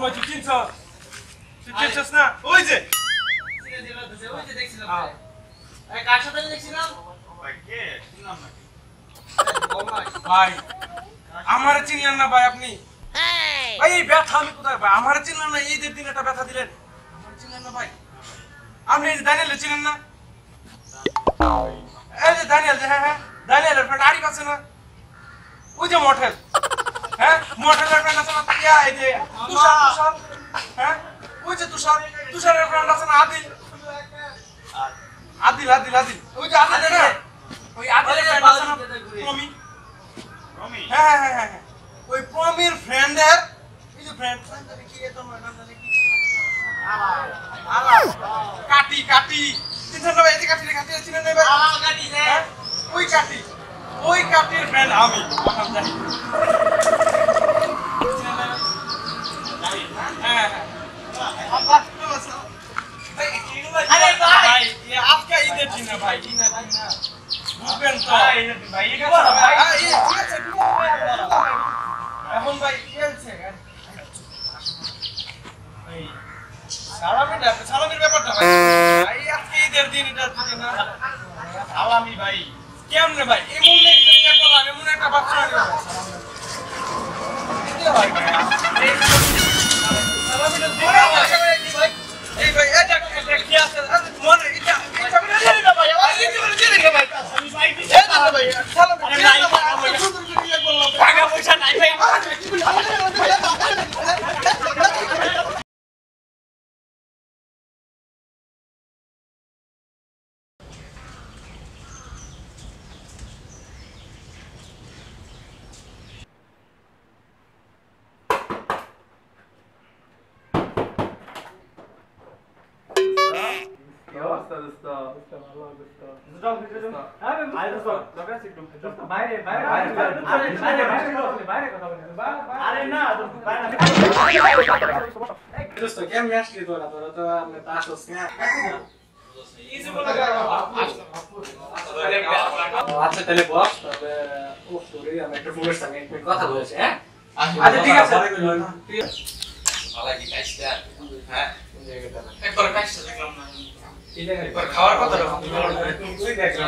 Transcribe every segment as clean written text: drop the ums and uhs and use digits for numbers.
কই তুই চিনছস? তুই চিনছস না? ওই যে ওই যে দেখছিলাম এই কার সাথে দেখছিলাম ভাই কে চিনলাম না ভাই আমারে চিনলেন না ভাই আপনি ভাই এই ব্যথা আমি কোথায় ভাই আমারে চিনলেন না এই দিন একটা ব্যথা দিলেন আমারে চিনলেন না ভাই আপনি এই দানিয়েল চিনেন না এই যে দানিয়েল যে হ্যাঁ দানিয়েলের ফ্রেন্ড আরিফ আছে না ওই যে মঠেল হ্যাঁ মঠেলের ফ্রেন্ড আছে না ইয়া এই যে তুষার হ্যাঁ ওই যে তুষারের ফ্রেন্ড আছে না আদিল ওই যে আদিল না ওই আদিলের ফ্রেন্ড আছে না প্রমি হ্যাঁ ওই প্রমির ফ্রেন্ডের এই যে ফ্রেন্ড কি এত নাম জানে কি আলা কাটি চিনেন না ভাই এই কাটি চিনেন না ভাই আলা কাটি রে ওই কাটির ফ্রেন্ড আমি নাম জানি হ্যাঁ আরে ভাই ये आपका इधर दिन है भाई इधर दिन বুঝবেন তো ভাই এটা বড় ভাই এখন ভাই কি হচ্ছে ভাই সালামের ব্যাপারটা ভাই ভাই আজকে ঈদের দিন এটা দিন না সালামি ভাই কেমনে ভাই এমন একটা করলাম এমন একটা বাচ্চা হলো ভাই সালামিটা বড় ভাই এই ভাই এটা কি আছে মনে এটা দিয়ে না ভাই দিয়ে না ভাই ভাই দিয়ে না ভাই সালাম দিয়ে না ভাই সুন্দর করে দিয়ে বললাম টাকা পয়সা নাই ভাই আচ্ছা তাহলে বস তবে ও সরি আমি একটা ফোনের সঙ্গে একটু কথা বলেছি হ্যাঁ আচ্ছা ঠিক আছে ভালো কি কাজটা হ্যাঁ একবার কাজটা দেখলাম না একবার খাওয়ার কথা তুই দেখলাম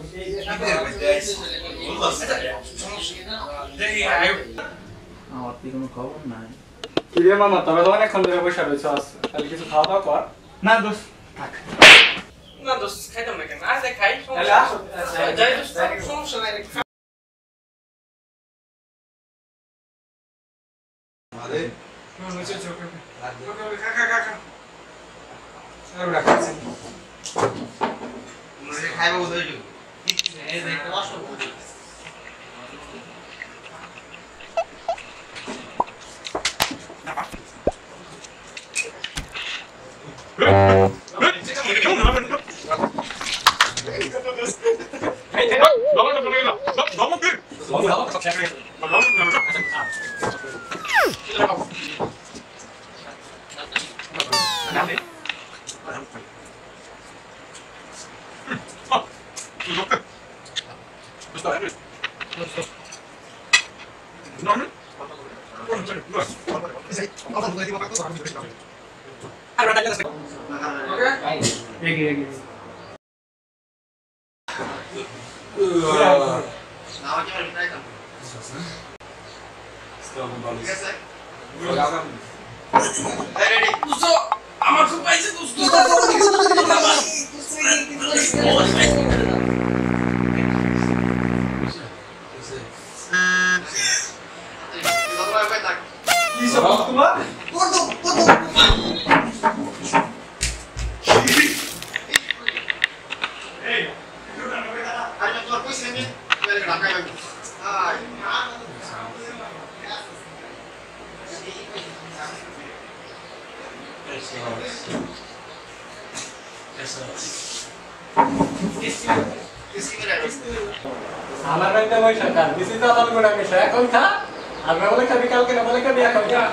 আমার কি কোনো খবর নাই কিরে মামা তবে তো অনেকক্ষণ ধরে বসে রয়েছে তাহলে কিছু খাওয়া দাওয়া কর না দোষ থাক না দোস্ত খাইতাম না কেন আজ খাই তাহলে আসো যাই দোস্ত সমস্যা নাই আরে নিচে চোখ খা আর রাখাছি মুরে খাইবো বুঝাইছো এই দেখো আসো আমার খুব পাইছে দোস্ত কি সব তোমার আমার একটা পয়সা খা দিছি তো আমার গুণা মিশা এখন খা আর না বলে খাবি কালকে না বলে খাবি এখন খা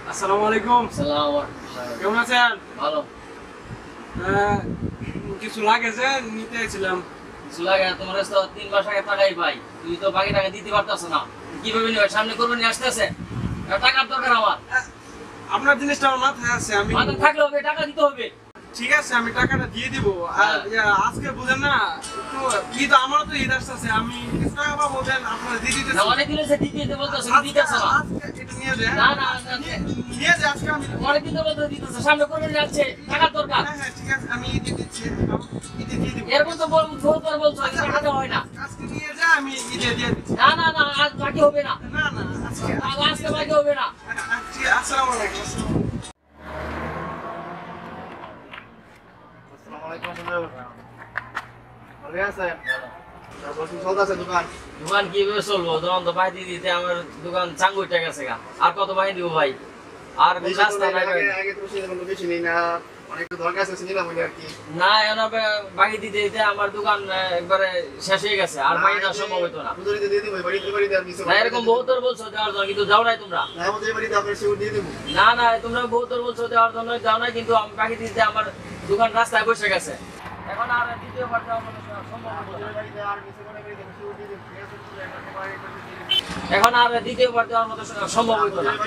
আসসালামু আলাইকুম। সালাম। কেমন আছেন? ভালো। কিছু লাগে যে নিতে আইছিলাম। কিছু লাগে না, তোমার কাছে তো 3 মাস আগে টাকাই পাই, তুই তো বাকি টাকা দিতে পারতাছ না, কিভাবে নিবে? সামনে কোরবানি আসতেছে, টাকার দরকার আমার। আপনার জিনিসটা আমার মাথায় আছে, আমি মাথা থাকলে হবে, টাকা দিতে হবে। ঠিক আছে আমি টাকাটা দিয়ে দিব। আর আজকে বুঝেন না একটু ঈদ, আমারও তো ঈদ আসতেছে, আমি কিছু টাকা পাবো দেন আপনারা দিয়ে দিতেছি। না, অনেক দিন দিতে বলতেছ, দিতেছ না। আজকে একটু নিয়ে যান। না না, নিয়ে যান আজকে আমি। অনেক দিন দিতেছ, সামনে কোরবানি আসছে, টাকার দরকার। হ্যাঁ হ্যাঁ ঠিক আছে, আমি ঈদে দিচ্ছি, ঈদে দিয়ে দিব। এরকম তো বহুতবার বলছো, টাকা দেওয়া হয় না। আজকে নিয়ে যা, আমি ঈদে দিয়ে দিচ্ছি। না না না, আজ বাকি হবে না। না না আজকে আজকে বাকি হবে না। আসসালামু আলাইকুম। দোকান কিভাবে চলবো? দোকান তো বাহিনী দিতে আমার দোকান চাঙ্গু উঠে গেছে গা। আর কত বাহিনী দিব ভাই? আর রাস্তা নাই ভাই। না, এখন বাকি দিতে দিতে আমার দোকান একবারে শেষ হয়ে গেছে, আর বাকি দেওয়া সম্ভব হইতো না। না, এরকম বহুতর বলছো দেওয়ার জন্য, কিন্তু যাও নাই তোমরা। না না, তোমরা বহুতর বলছো দেওয়ার জন্য, যাও নাই, কিন্তু বাকি দিতে আমার দোকান রাস্তায় বসে গেছে। এখন আর দ্বিতীয়বার দেওয়া সম্ভব হতো না। এখন আর দ্বিতীয়বার দেওয়ার মতো সম্ভব হইতো না।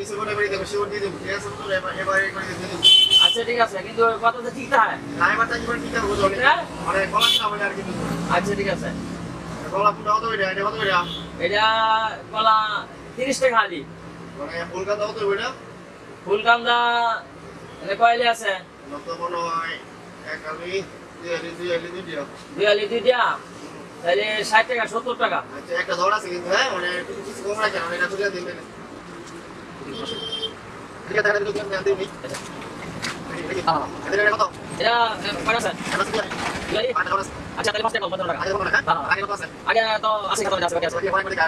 আচ্ছা ঠিক আছে, কিন্তু কথা তো ঠিক থাকে। আচ্ছা ঠিক আছে, এটা কলা 30 টাকা আলি। ফুলকান্দা কয়লি আছে? 2 আলি 2 দিয়া, তাহলে 60 টাকা 70 টাকা। একটা দর আছে কিন্তু, হ্যাঁ মানে কিছু কম রাখেন, এটা তুলে দিবেন। ঠিক আছে, টাকা দিতে দিন দিন। এটা কত? এটা কয়টা আছে? আচ্ছা তাহলে 5 টাকা 15 টাকা। আগে তো আছে কত আছে বাকি আছে।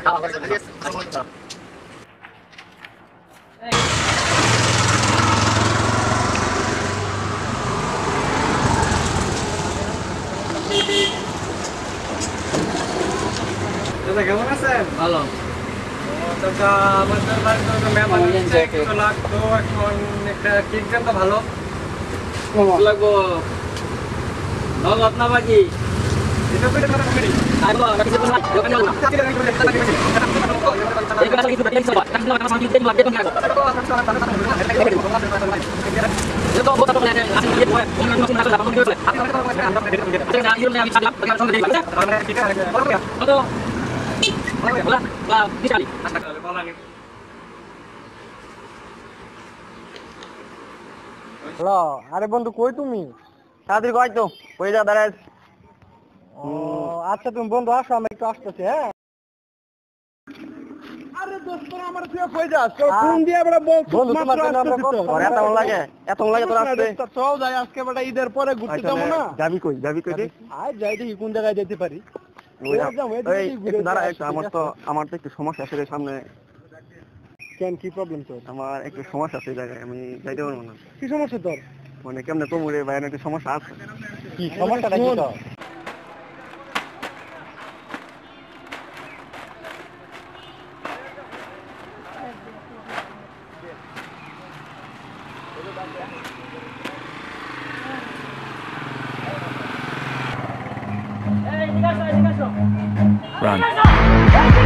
দাদা কেমন আছেন? ভালো। দাদা আমাদের বাড়িতে তো মেহমান এসেছে, কিছু লাগতো, এখন একটা কেক দেন তো ভালো। লাগবো নগদ না বাকি? এটা পেটে কথা করি। আইবো বাকি কিছু না, দোকানে যাবো না। এই কথা কিছু দেখতে হবে, কাজ না কাজ করতে দিন লাগবে তো না। যত বড় তো লাগে, আসলে কি হয়? অন্য কিছু না লাগবে, কি হচ্ছে? এটা ইউর না আমি ছাড়লাম, দোকান সঙ্গে দেখি। ঠিক আছে, কত? বলা, বা বিশালি। হ্যালো, আরে বন্ধু কই তুমি? তাড়াতাড়ি কই তো, কই যা দাঁড়ায়। ও আচ্ছা তুমি বন্ধু আসো, আমি একটু আসতেছি। হ্যাঁ আরে দোস্ত আমার তুই কই যাস? তোর ফোন দিয়ে বড় বল বন্ধু তোমার জন্য আমরা কত এত লাগে তোর আসতে। চল যাই আজকে বড় ঈদের পরে ঘুরতে যাবো না? যাবি কই রে? আজ যাই দেখি কোন জায়গায় যেতে পারি। আমার তো একটু সমস্যা আছে সামনে। কেন কি প্রবলেম তোর? আমার একটু সমস্যা আছে জায়গায়, আমি যাইতে পারবো না। কি সমস্যা তোর? মানে কেমনে কোমরে বাইরে একটু সমস্যা আছে। কি সমস্যাটা কি তোর? এই ঠিক আছে, ঠিক আছে।